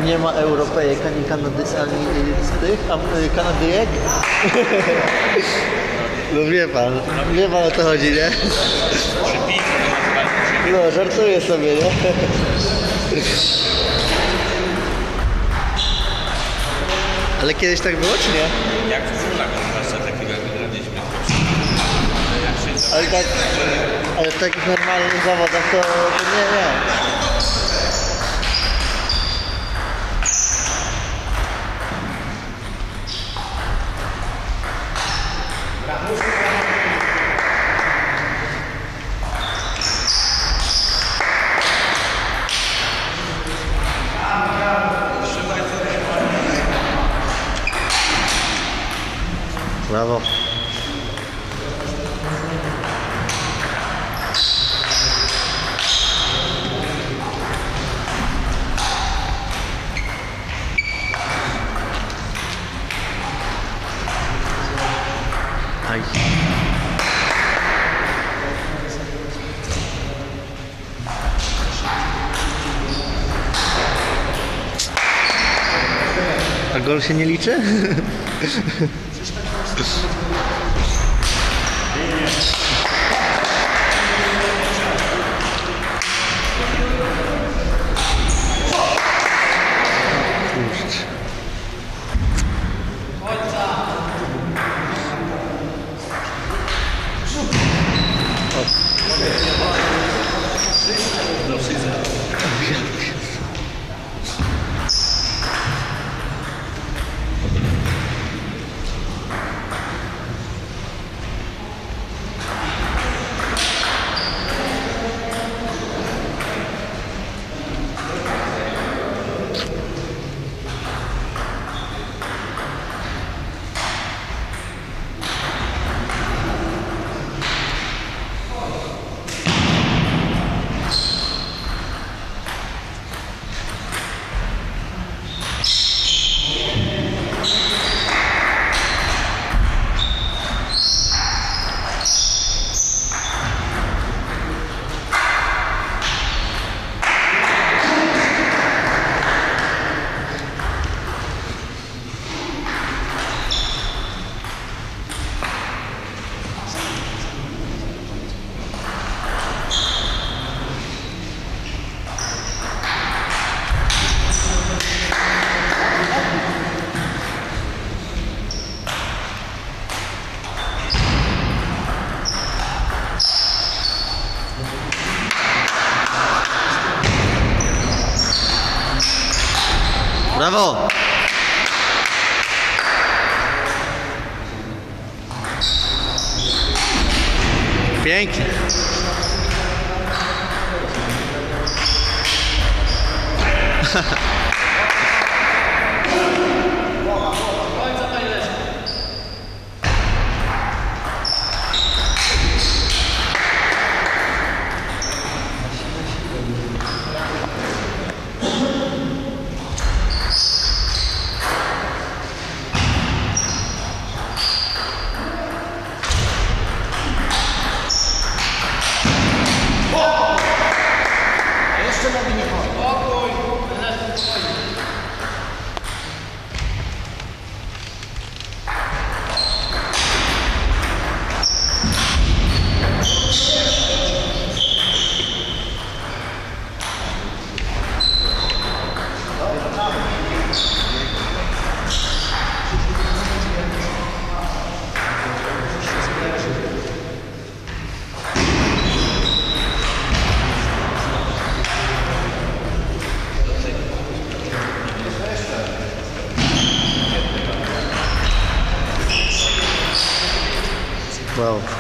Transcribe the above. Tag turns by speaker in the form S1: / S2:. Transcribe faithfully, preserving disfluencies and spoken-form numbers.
S1: nie ma Europejek ani Kanady, ani z tych, a, Kanadyjek. No wie pan, wie pan o to chodzi, nie? No, żartuję sobie, nie? Ale kiedyś tak było, czy nie?
S2: Jak w żurnach zwłaszcza takiego jak wygraliśmy.
S1: Ale tak, ale w takich normalnych zawodach to, to nie, nie. Brawo. Aj. A gol się nie liczy? Brawo! Pięknie! Wow.